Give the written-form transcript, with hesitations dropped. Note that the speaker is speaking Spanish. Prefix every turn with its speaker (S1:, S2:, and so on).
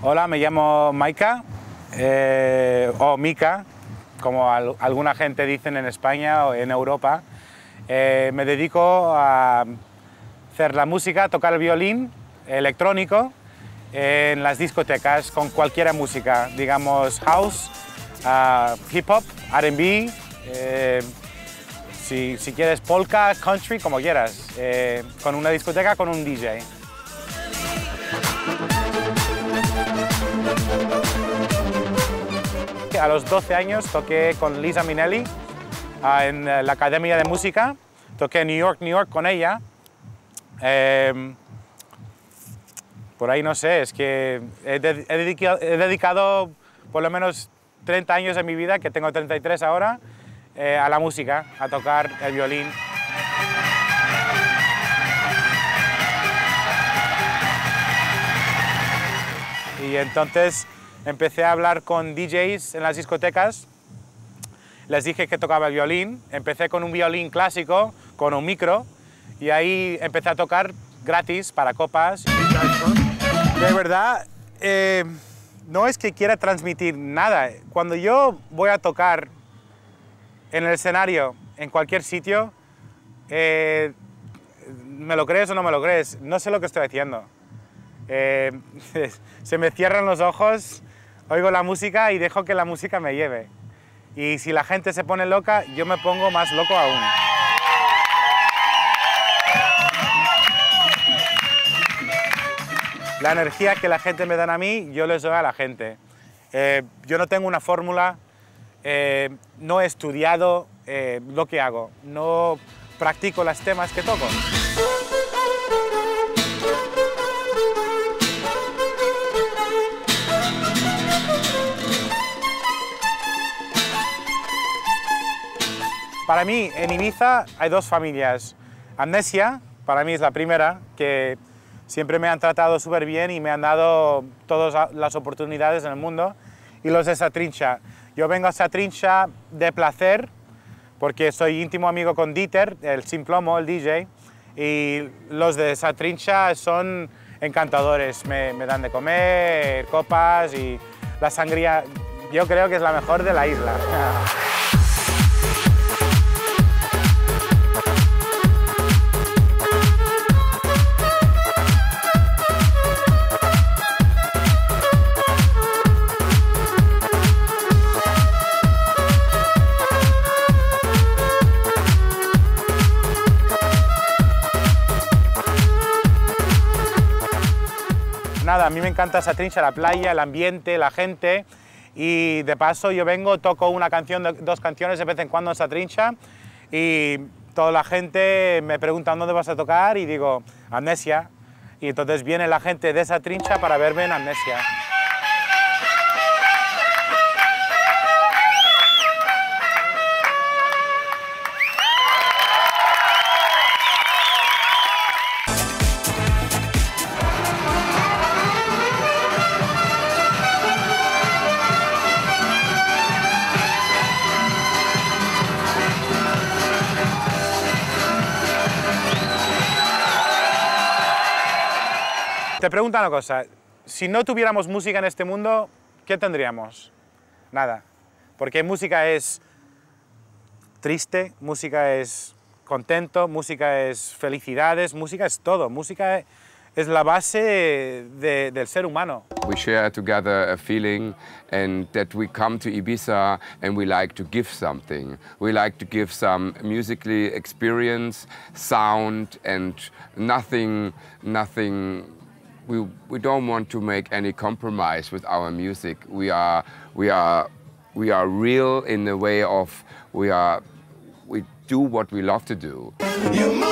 S1: Hola, me llamo Maika, o Mika, como alguna gente dicen en España o en Europa. Me dedico a hacer la música, a tocar el violín electrónico en las discotecas con cualquier música, digamos house, hip hop, R&B, si quieres polka, country, como quieras, con una discoteca, con un DJ. A los 12 años toqué con Liza Minnelli en la Academia de Música, toqué en New York con ella. Por ahí no sé, es que he dedicado por lo menos 30 años de mi vida, que tengo 33 ahora, a la música, a tocar el violín. Y entonces empecé a hablar con DJs en las discotecas, les dije que tocaba el violín, empecé con un violín clásico, con un micro, y ahí empecé a tocar gratis para copas. De verdad, no es que quiera transmitir nada. Cuando yo voy a tocar en el escenario, en cualquier sitio, ¿me lo crees o no me lo crees? No sé lo que estoy haciendo. Se me cierran los ojos, oigo la música y dejo que la música me lleve. Y si la gente se pone loca, yo me pongo más loco aún. La energía que la gente me da a mí, yo les doy a la gente. Yo no tengo una fórmula, no he estudiado lo que hago, no practico los temas que toco. Para mí, en Ibiza hay dos familias. Amnesia, para mí es la primera, que siempre me han tratado súper bien y me han dado todas las oportunidades en el mundo. Y los de Satrincha. Yo vengo a Satrincha de placer, porque soy íntimo amigo con Dieter, el Sin Plomo, el DJ. Y los de Satrincha son encantadores. Me dan de comer, copas y la sangría. Yo creo que es la mejor de la isla. Nada, a mí me encanta Satrincha, la playa, el ambiente, la gente, y de paso yo vengo, toco una canción, dos canciones de vez en cuando en Satrincha y toda la gente me pregunta dónde vas a tocar y digo Amnesia, y entonces viene la gente de Satrincha para verme en Amnesia. Te pregunto una cosa, si no tuviéramos música en este mundo, ¿qué tendríamos? Nada, porque música es triste, música es contento, música es felicidades, música es todo, música es la base del ser humano.
S2: We share together a feeling and that we come to Ibiza and we like to give something. We like to give some musically experience, sound and nothing. We don't want to make any compromise with our music. We are real in the way of we do what we love to do.